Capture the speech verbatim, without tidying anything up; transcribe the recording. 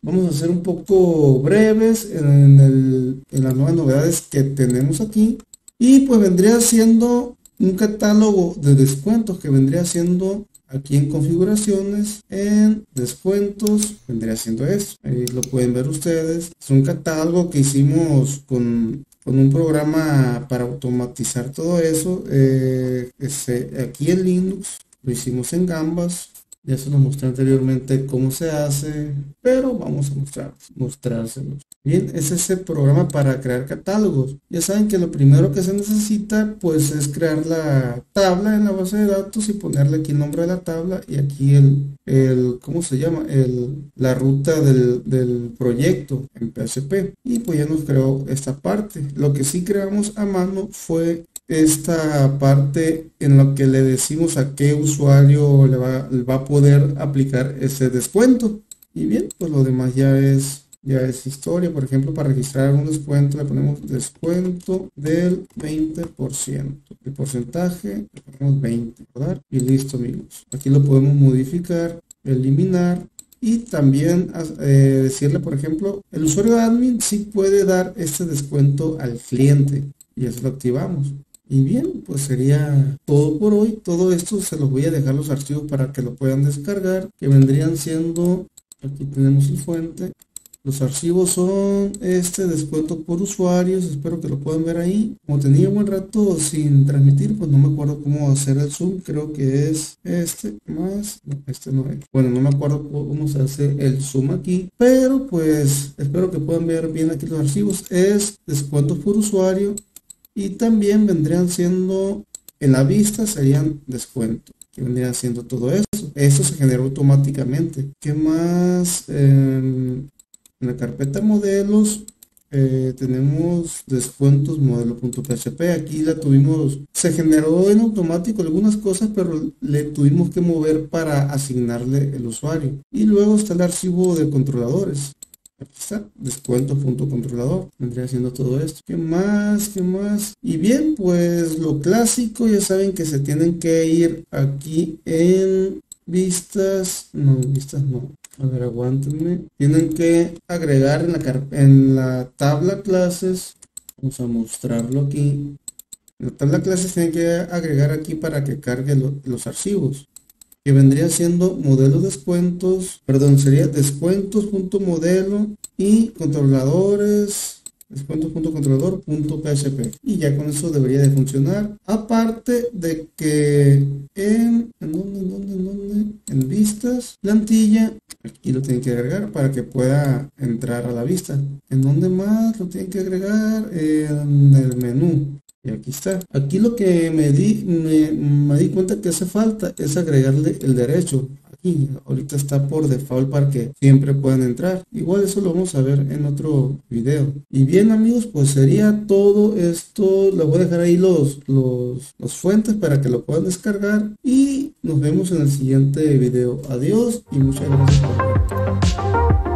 vamos a ser un poco breves en, el, en las nuevas novedades que tenemos aquí. Y pues vendría siendo un catálogo de descuentos que vendría siendo aquí en configuraciones, en descuentos, vendría siendo esto. Ahí lo pueden ver ustedes. Es un catálogo que hicimos con, con un programa para automatizar todo eso. Eh, este, aquí en Linux lo hicimos en Gambas. Ya se los mostré anteriormente cómo se hace, pero vamos a mostrar, mostrárselos. Bien, es ese programa para crear catálogos. Ya saben que lo primero que se necesita pues es crear la tabla en la base de datos y ponerle aquí el nombre de la tabla y aquí el, el ¿cómo se llama? El, la ruta del, del proyecto en P H P. Y pues ya nos creó esta parte. Lo que sí creamos a mano fue esta parte en lo que le decimos a qué usuario le va, le va a poder aplicar ese descuento. Y bien, pues lo demás ya es ya es historia. Por ejemplo, para registrar un descuento le ponemos descuento del veinte por ciento. El porcentaje le ponemos veinte, ¿verdad? Y listo, amigos. Aquí lo podemos modificar, eliminar. Y también eh, decirle, por ejemplo, el usuario admin sí puede dar este descuento al cliente. Y eso lo activamos. Y bien, pues sería todo por hoy. Todo esto se los voy a dejar los archivos para que lo puedan descargar, que vendrían siendo, aquí tenemos el fuente. Los archivos son este descuento por usuarios, espero que lo puedan ver ahí. Como tenía un buen rato sin transmitir, pues no me acuerdo cómo hacer el zoom, creo que es este más, no, este no es. Bueno, no me acuerdo cómo se hace el zoom aquí, pero pues espero que puedan ver bien aquí los archivos. Es descuentos por usuario. Y también vendrían siendo, en la vista serían descuentos, que vendrían siendo todo eso. Eso se generó automáticamente. ¿Qué más? Eh, en la carpeta modelos eh, tenemos descuentos modelo.php. Aquí la tuvimos, se generó en automático algunas cosas, pero le tuvimos que mover para asignarle el usuario. Y luego está el archivo de controladores. Aquí está, descuento.controlador, vendría haciendo todo esto. ¿Qué más? ¿Qué más? Y bien, pues lo clásico, ya saben que se tienen que ir aquí en vistas, no, vistas no. A ver, aguántenme. Tienen que agregar en la, en la tabla clases, vamos a mostrarlo aquí. En la tabla clases tienen que agregar aquí para que cargue lo, los archivos. Que vendría siendo modelo descuentos, perdón, sería descuentos.modelo y controladores, descuentos.controlador.php. Y ya con eso debería de funcionar. Aparte de que en, ¿en dónde, en dónde, en dónde? En vistas, plantilla, aquí lo tienen que agregar para que pueda entrar a la vista. ¿En dónde más lo tienen que agregar? En el menú. Y aquí está. Aquí lo que me di, me, me di cuenta que hace falta es agregarle el derecho. Aquí, ahorita está por default para que siempre puedan entrar. Igual eso lo vamos a ver en otro video. Y bien, amigos, pues sería todo esto. Les voy a dejar ahí los, los, los fuentes para que lo puedan descargar. Y nos vemos en el siguiente video. Adiós y muchas gracias por ver.